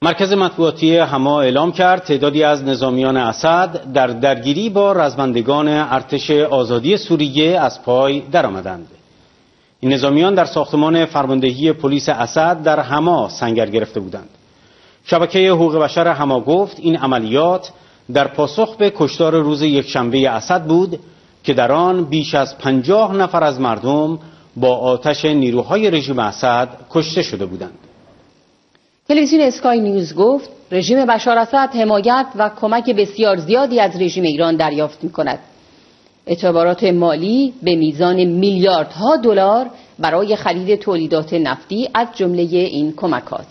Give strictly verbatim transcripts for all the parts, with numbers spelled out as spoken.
مرکز مطبوعاتی حما اعلام کرد تعدادی از نظامیان اسد در درگیری با رزمندگان ارتش آزادی سوریه از پای درآمدند. این نظامیان در ساختمان فرماندهی پلیس اسد در حما سنگر گرفته بودند. شبکه حقوق بشر حما گفت این عملیات در پاسخ به کشتار روز یکشنبه اسد بود که در آن بیش از پنجاه نفر از مردم با آتش نیروهای رژیم اسد کشته شده بودند. تلویزیون اسکای نیوز گفت رژیم بشار اسد حمایت و کمک بسیار زیادی از رژیم ایران دریافت می‌کند. اعتبارات مالی به میزان میلیاردها دلار برای خرید تولیدات نفتی از جمله این کمکات.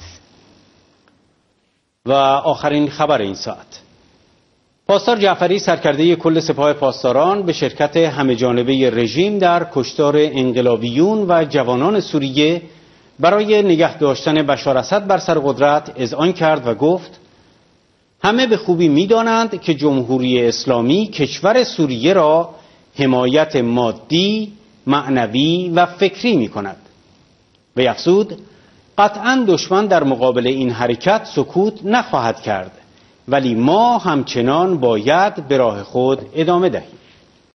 و آخرین خبر این ساعت: پاسدار جعفری سرکرده کل سپاه پاسداران به شرکت همه‌جانبه رژیم در کشتار انقلابیون و جوانان سوریه برای نگه داشتن بشار اسد بر سر قدرت اذعان کرد و گفت همه به خوبی می‌دانند که جمهوری اسلامی کشور سوریه را حمایت مادی، معنوی و فکری می‌کند. و افزود قطعاً دشمن در مقابل این حرکت سکوت نخواهد کرد، ولی ما همچنان باید به راه خود ادامه دهیم.